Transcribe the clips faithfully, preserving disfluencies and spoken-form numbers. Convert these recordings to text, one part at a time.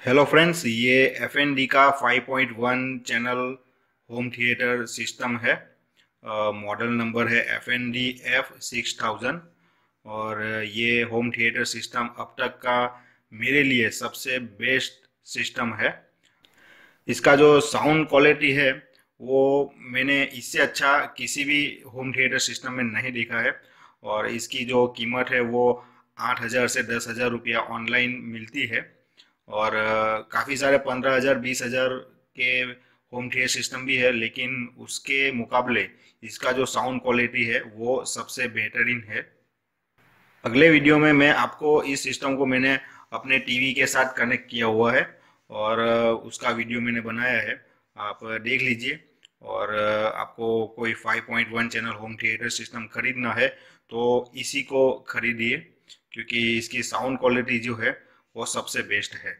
Hello friends, ये F N D का five point one channel home theatre system है। Model number है F N D F six thousand और ये home theatre system अब तक का मेरे लिए सबसे बेस्ट सिस्टम है। इसका जो साउंड क्वालिटी है वो मैंने इससे अच्छा किसी भी होम थिएटर सिस्टम में नहीं देखा है और इसकी जो कीमत है वो आठ हज़ार से दस हज़ार रुपया ऑनलाइन मिलती है और काफ़ी सारे पंद्रह हज़ार बीस हज़ार के होम थिएटर सिस्टम भी है, लेकिन उसके मुकाबले इसका जो साउंड क्वालिटी है वो सबसे बेहतरीन है। अगले वीडियो में मैं आपको इस सिस्टम को मैंने अपने टीवी के साथ कनेक्ट किया हुआ है और उसका वीडियो मैंने बनाया है, आप देख लीजिए। और आपको कोई five point one channel home theatre system खरीदना है तो इसी को खरीदिए, क्योंकि इसकी साउंड क्वालिटी जो है वो सबसे बेस्ट है।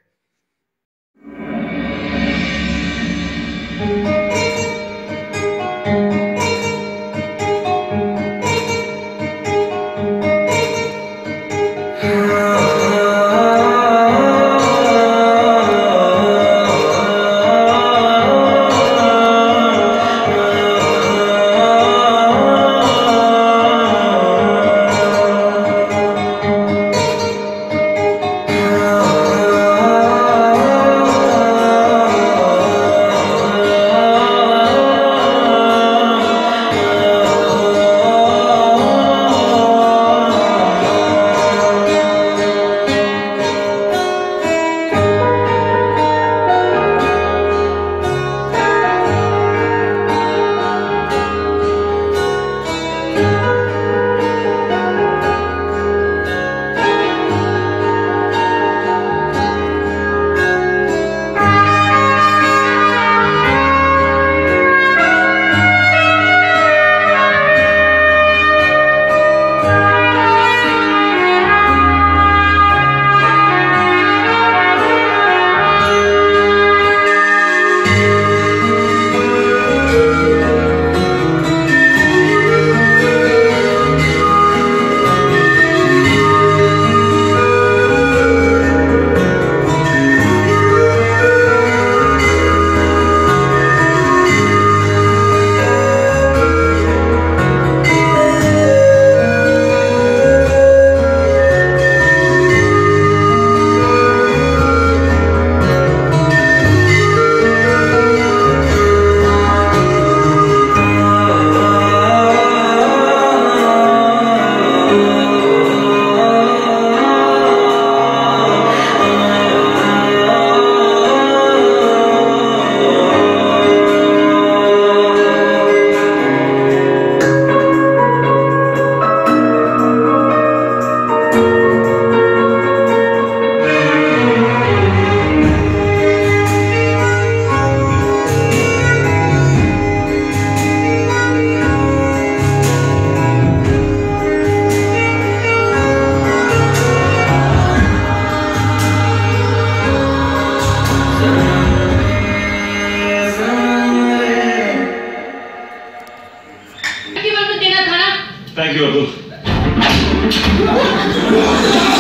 Thank you, Abdul.